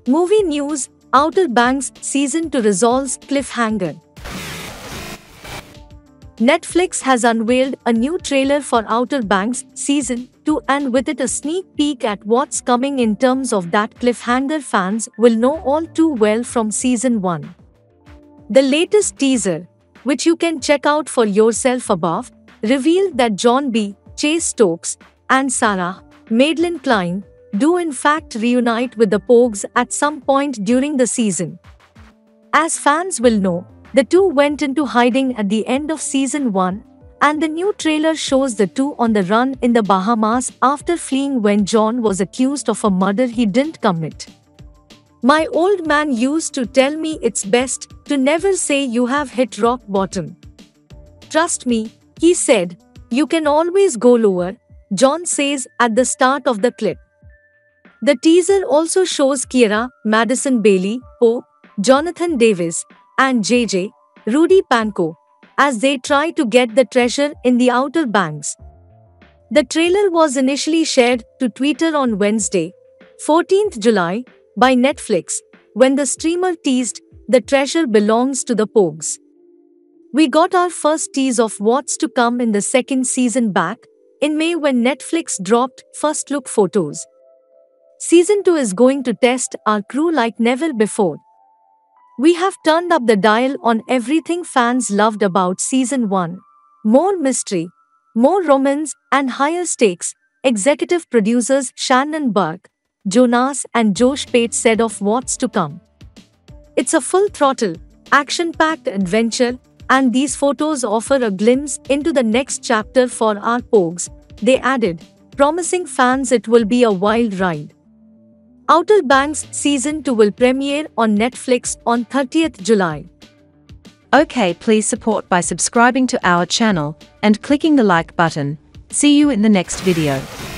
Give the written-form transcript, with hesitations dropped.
Movie news: Outer Banks season 2 resolves cliffhanger. Netflix has unveiled a new trailer for Outer Banks season 2, and with it a sneak peek at what's coming in terms of that cliffhanger fans will know all too well from season 1. The latest teaser, which you can check out for yourself above, revealed that John B. Chase Stokes and Sarah Madeline Klein do in fact reunite with the Pogues at some point during the season. As fans will know, the two went into hiding at the end of season 1, and the new trailer shows the two on the run in the Bahamas after fleeing when John was accused of a murder he didn't commit. "My old man used to tell me it's best to never say you have hit rock bottom. Trust me," he said, "you can always go lower," John says at the start of the clip. The teaser also shows Kiera, Madison Bailey, Poe, Jonathan Davis, and JJ, Rudy Panko, as they try to get the treasure in the Outer Banks. The trailer was initially shared to Twitter on Wednesday, 14th July, by Netflix, when the streamer teased, "The treasure belongs to the Pogues." We got our first tease of what's to come in the second season back in May when Netflix dropped first look photos. Season 2 is going to test our crew like never before. We have turned up the dial on everything fans loved about season 1. More mystery, more romance, and higher stakes, executive producers Shannon Burke, Jonas and Josh Pate said of what's to come. "It's a full-throttle, action-packed adventure, and these photos offer a glimpse into the next chapter for our Pogues," they added, promising fans it will be a wild ride. Outer Banks season 2 will premiere on Netflix on 30th July. Okay, please support by subscribing to our channel and clicking the like button. See you in the next video.